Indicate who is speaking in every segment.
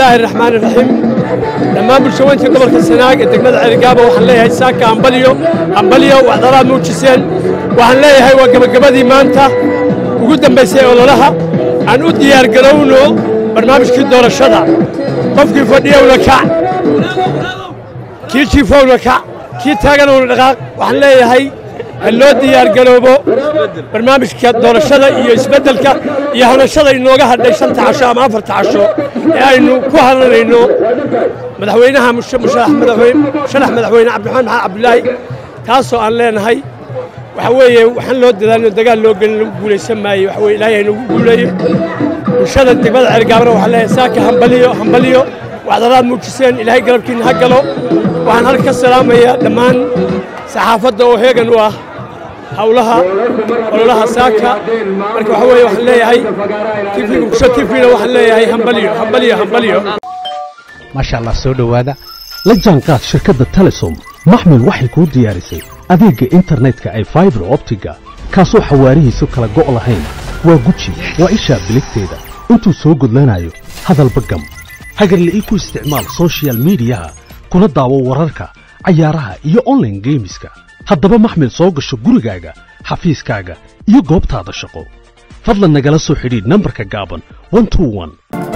Speaker 1: الله الرحمن الرحيم لما بلشوينتي قبل كسناق دقمد عرقابه waxaan leeyahay saaka ambaliyo waxdaraad muujiseen waxaan leeyahay waa gabagabadii maanta ugu dambeysay ololaha aan u diyaar garowno barnaamijkii doorashada qofkii fadhiyowna kac kii jiifowna kac kii taaganowna dhaqaaq waxaan leeyahay loo diyaar garoobo barnaamijka doorashada iyo isbedelka iyo hawlashada inooga hadhay 5 casho ama 4 casho ee aynu ku hadlayno madaxweynaha musharax madaxweyne Cabdiraxmaan Cabdullaahi taasoo aan leenahay waxa weeye waxaan loo dadaalno dagaal loo gelin guuleysan maayo waxa weeye ilaahay inuu guuleeyo bulshada degmada Cergaabna waxa leeyahay saaka hambaliyo waxdaraad muujiseen ilaahay galabkiina ha galo waxaan halka salaamayaa dhammaan saxaafadda oo heegan u ah hawlaha ololaha saaka marka waxa weeye waxaan leeyahay tifina waxaan leeyahay hambaliyo
Speaker 2: maasha Allah soo dhawaada la jaanqaad shirkadda Telesom maxmil waxay ku diyaarisay adeegga internetka ay fiber optiga kaasoo xawaarihiisu kala go' lahayn waa guji waa isha biligteeda intuu soo gudlanayo hadalba gam hagarlii ku isticmaal social media kuna daawo wararka ciyaaraha iyo online gameska haddaba maxmil soo gasho gurigaaga xafiiskaaga iyo goobtaada shaqo fadlan nagala soo xidhiidh nambarka gaaban 121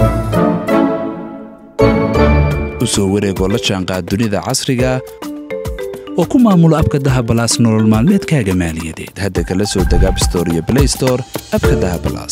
Speaker 3: usoo wareegoo la jaanqaad dunida casriga oo ku maamulo abka dahabalaas nolol maalmeedkaaga maaliyadeed hadda kala soo deg App Store iyo Play Store abka dahabalaas